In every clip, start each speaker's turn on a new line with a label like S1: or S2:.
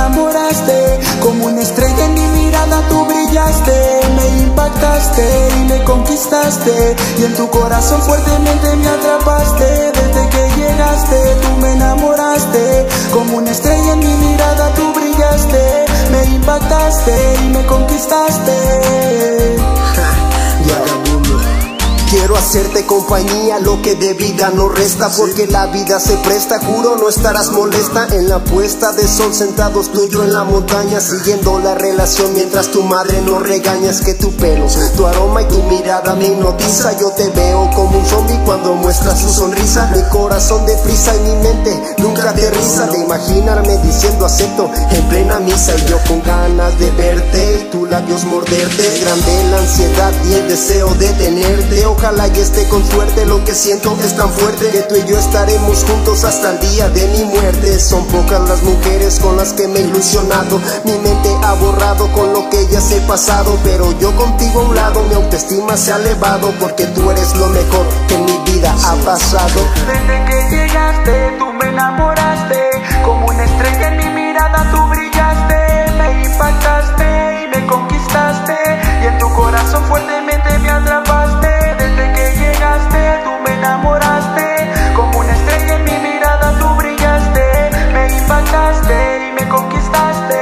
S1: enamoraste. Como una estrella en mi mirada tú brillaste. Me impactaste y me conquistaste, y en tu corazón fuertemente me atrapaste. Desde que llegaste tú me enamoraste. Como una estrella en mi mirada tú brillaste. Me impactaste y me conquistaste.
S2: Quiero hacerte compañía, lo que de vida no resta, porque la vida se presta, juro no estarás molesta. En la puesta de sol sentados tú y yo en la montaña, siguiendo la relación mientras tu madre nos regaña. Es que tu pelo, tu aroma y tu mirada me hipnotiza. Yo te veo como un zombie cuando muestras tu sonrisa. Mi corazón deprisa y mi mente nunca aterriza, de imaginarme diciendo acepto en plena misa. Y yo con ganas de verte y tus labios morderte, grande la ansiedad y el deseo de tenerte. Ojalá y esté con suerte, lo que siento es tan fuerte que tú y yo estaremos juntos hasta el día de mi muerte. Son pocas las mujeres con las que me he ilusionado, mi mente ha borrado con lo que ellas he pasado, pero yo contigo a un lado mi autoestima se ha elevado, porque tú eres lo mejor que en mi vida ha pasado.
S1: Desde que llegaste tú me enamoraste. Como una estrella en mi mirada tú brillaste. Me impactaste y me conquistaste, y en tu corazón fuertemente me atrapaste. Desde que llegaste tú me enamoraste. Como una estrella en mi mirada tú brillaste. Me impactaste y me conquistaste.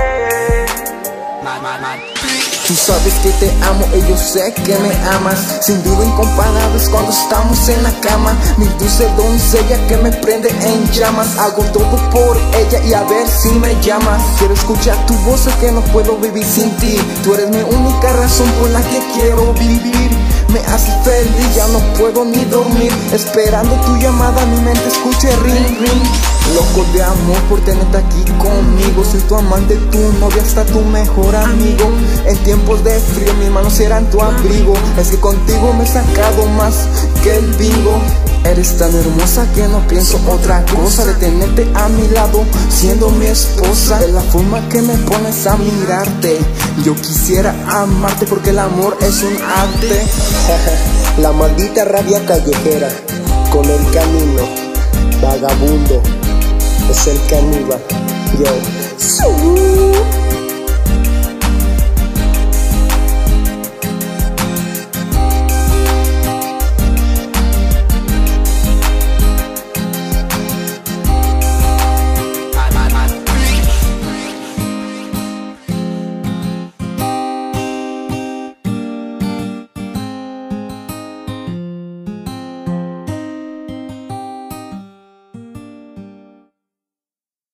S3: Tú sabes que te amo y yo sé que me amas. Sin duda incomparables cuando estamos en la cama. Mi dulce doncella que me prende en llamas. Hago todo por ella y a ver si me llamas. Quiero escuchar tu voz, sé que no puedo vivir sin ti. Tú eres mi única razón por la que quiero vivir. Me haces feliz, ya no puedo ni dormir, esperando tu llamada, mi mente escucha ring, ring. Loco de amor por tenerte aquí conmigo. Soy tu amante, tu novia, hasta tu mejor amigo. En tiempos de frío mis manos serán tu abrigo. Es que contigo me he sacado más que el bingo. Eres tan hermosa que no pienso otra cosa de tenerte a mi lado, siendo mi esposa. De la forma que me pones a mirarte, yo quisiera amarte porque el amor es un arte.
S2: La maldita rabia callejera, con el camino vagabundo, es el caníbal, yo.